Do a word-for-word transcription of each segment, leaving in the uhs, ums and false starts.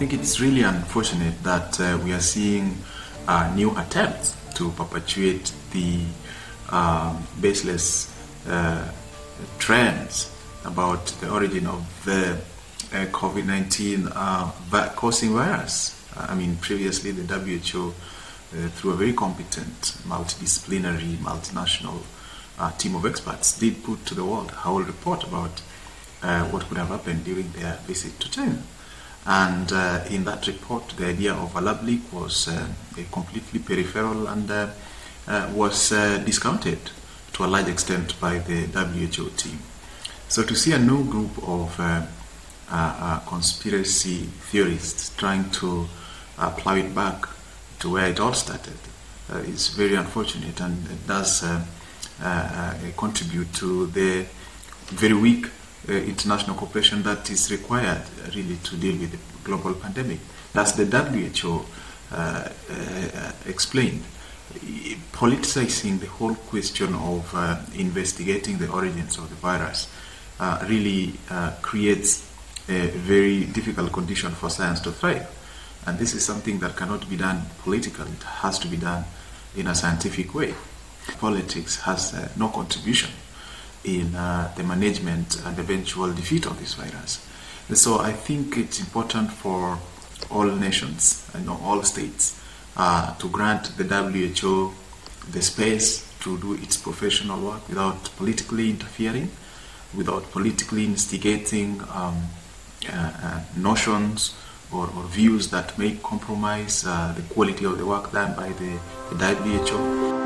think it's really unfortunate that uh, we are seeing uh, new attempts to perpetuate the um, baseless uh, trends about the origin of the uh, COVID nineteen uh, causing virus. I mean, previously the W H O, uh, through a very competent, multidisciplinary, multinational uh, team of experts, did put to the world a whole report about uh, what could have happened during their visit to China. And uh, in that report, the idea of a lab leak was uh, completely peripheral and uh, uh, was uh, discounted to a large extent by the W H O team. So to see a new group of uh, uh, uh, conspiracy theorists trying to uh, plow it back to where it all started uh, is very unfortunate, and it does uh, uh, uh, contribute to the very weak Uh, international cooperation that is required uh, really to deal with the global pandemic. As the W H O uh, uh, explained, politicizing the whole question of uh, investigating the origins of the virus uh, really uh, creates a very difficult condition for science to thrive. And this is something that cannot be done politically. It has to be done in a scientific way. Politics has uh, no contribution in uh, the management and eventual defeat of this virus. And so I think it's important for all nations, you know, all states, uh, to grant the W H O the space to do its professional work without politically interfering, without politically instigating um, uh, uh, notions or, or views that may compromise uh, the quality of the work done by the, the W H O.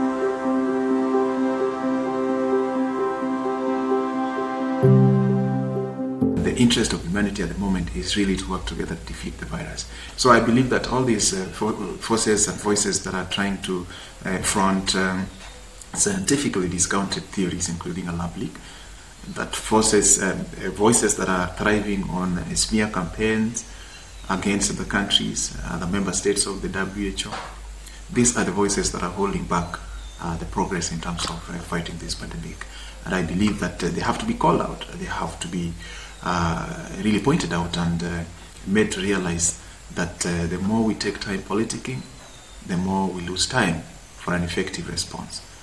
The interest of humanity at the moment is really to work together to defeat the virus. So I believe that all these uh, forces and voices that are trying to uh, front um, scientifically discounted theories, including a lab leak, that forces, um, uh, voices that are thriving on uh, smear campaigns against the countries, uh, the member states of the W H O, these are the voices that are holding back uh, the progress in terms of uh, fighting this pandemic. And I believe that uh, they have to be called out, they have to be uh, really pointed out and uh, made to realize that uh, the more we take time politicking, the more we lose time for an effective response.